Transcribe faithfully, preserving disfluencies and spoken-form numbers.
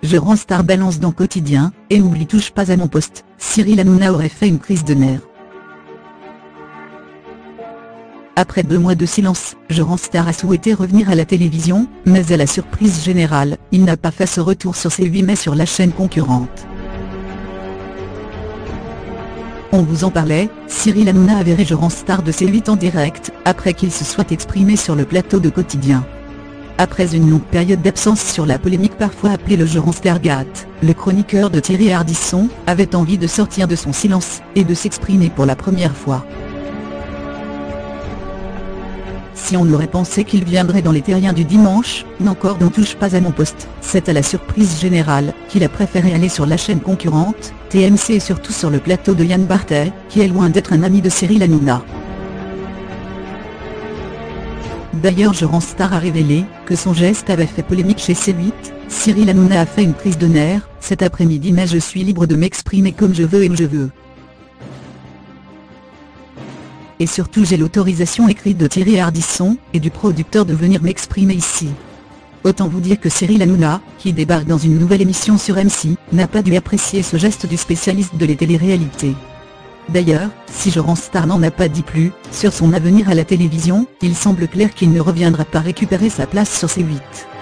Je rends star balance dans Quotidien, et oublie touche pas à mon poste, Cyril Hanouna aurait fait une crise de nerfs. Après deux mois de silence, Je rends star a souhaité revenir à la télévision, mais à la surprise générale, il n'a pas fait ce retour sur C huit mais sur la chaîne concurrente. On vous en parlait, Cyril Hanouna a viré Je rends star de C huit en direct, après qu'il se soit exprimé sur le plateau de Quotidien. Après une longue période d'absence sur la polémique parfois appelée le Je rends Stargate, le chroniqueur de Thierry Ardisson avait envie de sortir de son silence, et de s'exprimer pour la première fois. Si on aurait pensé qu'il viendrait dans les terriens du dimanche, n'encore n'en touche pas à mon poste, c'est à la surprise générale, qu'il a préféré aller sur la chaîne concurrente, T M C et surtout sur le plateau de Yann Barthès, qui est loin d'être un ami de Cyril Hanouna. D'ailleurs Je rends star a révélé que son geste avait fait polémique chez C huit, Cyril Hanouna a fait une crise de nerfs cet après-midi mais je suis libre de m'exprimer comme je veux et où je veux. Et surtout j'ai l'autorisation écrite de Thierry Ardisson, et du producteur de venir m'exprimer ici. Autant vous dire que Cyril Hanouna, qui débarque dans une nouvelle émission sur M six, n'a pas dû apprécier ce geste du spécialiste de les téléréalités. D'ailleurs, si Je rends star n'en a pas dit plus, sur son avenir à la télévision, il semble clair qu'il ne reviendra pas récupérer sa place sur C huit.